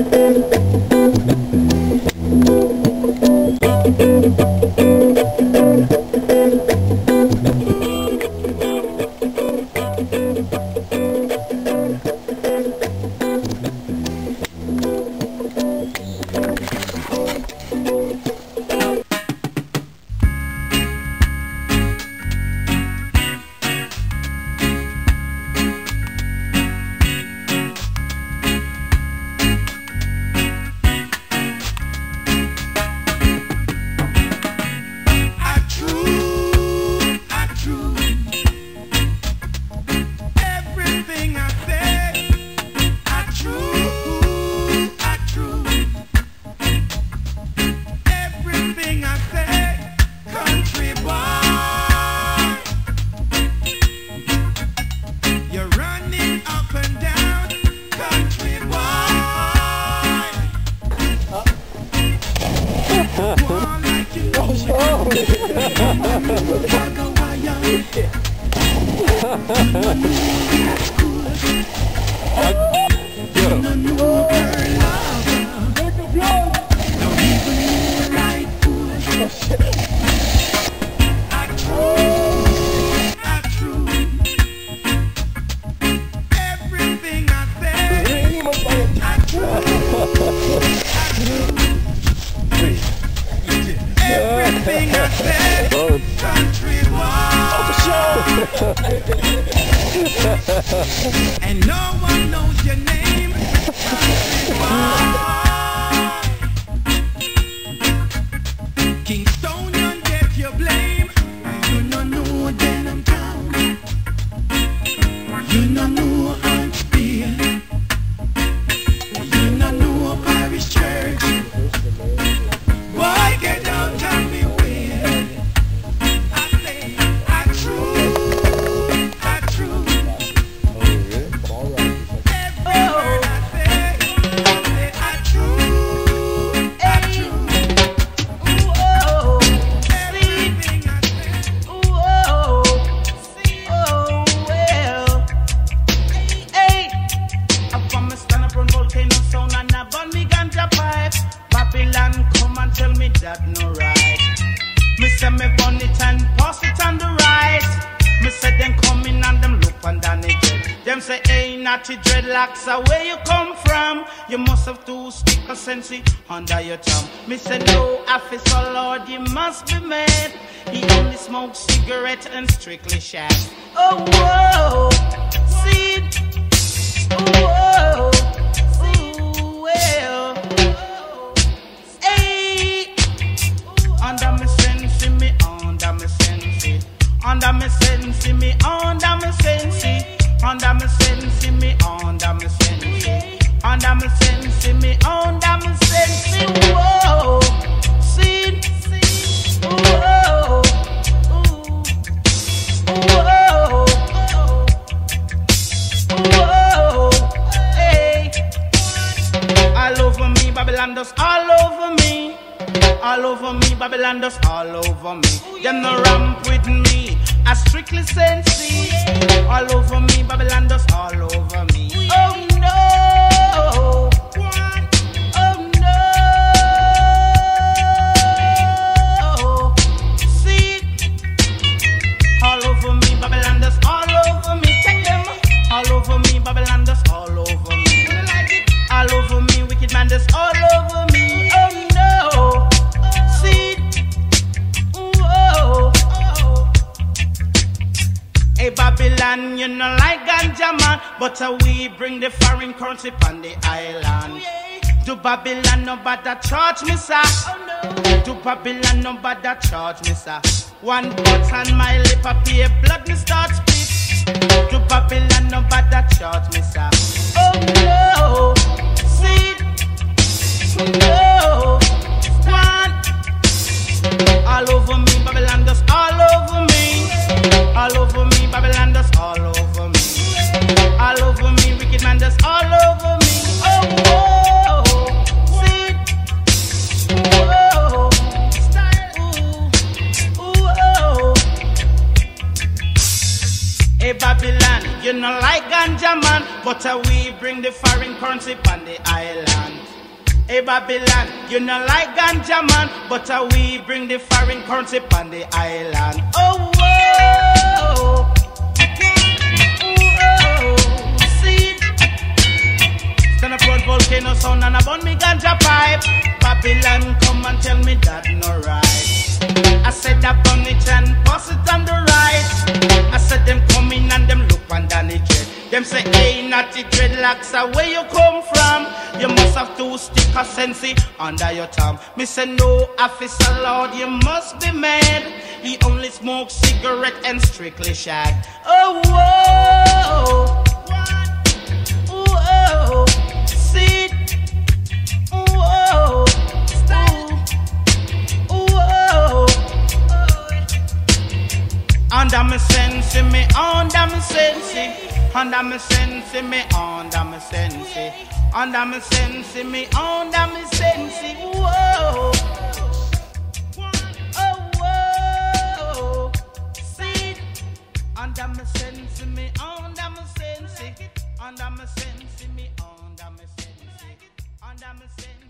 And no one knows your name. Kingstonian get your blame. You no know them town. You no know Huntsville. You no know Parish Church. Boy, get down, tell me where. I say, I true. That no right. Me say me burn it and pass it on the right. Me say them coming and them look under the jet. Them say, hey, natty dreadlocks, where you come from? You must have two stick of sensi under your tongue. Me say, no, officer Lord, you must be mad. He only smokes cigarette and strictly shaft. Oh, whoa, see, whoa, ooh, well. Under me sensi, me under me sensi. Under me sensi, me under me sensi. Under me sensi, me under me sensi. Under me sensi, me under me sensi. Whoa, see, whoa, whoa, whoa, hey. All over me, Babylon does all over me. All over me, Babylon does all over me. Them no ramp with me, I strictly sensi. All over me, Babylon does all over me. Oh no, oh no. See, all over me, Babylon does all over me. Check them. All over me, Babylon does all over me. All over me, wicked man does all over me. Oh no. Hey Babylon, you know like ganja man, but we bring the foreign currency on the island. To Babylon, nobody charge me, sir. To Babylon, nobody charge me, sir. One cut on my lip, I pay blood, me start split. To Babylon, nobody charge me, sir. Oh no, see, no, one. All over me, Babylon does all over me. All over me, Babylon does all over me. All over me, wicked man does all over me. Oh, whoa, see, whoa, style, ooh, oh. Hey Babylon, you know like ganja man, but we bring the foreign currency on the island. Hey Babylon, you know like ganja man, but we bring the foreign currency on the island. Oh, whoa, see, stand up road volcano sound and I burn me ganja pipe. Babylon come and tell me that no right. I said I burn it and pass it on the right. I said them come in and them look on Danny Jet. Them say, hey, naughty dreadlocks, where you come from? You must have two stick of sensi under your thumb. Me say, no, officer Lord, you must be mad. He only smokes cigarette and strictly shag. Oh, whoa, whoa, see, whoa, whoa, under me sensi, me under me sensi. Under me sensi, me under me sensi. Under me sensi, me under me sensi. Whoa, oh whoa, see. Under me sensi, me under me sensi. Under me sensi, me under me sensi. Under me sensi.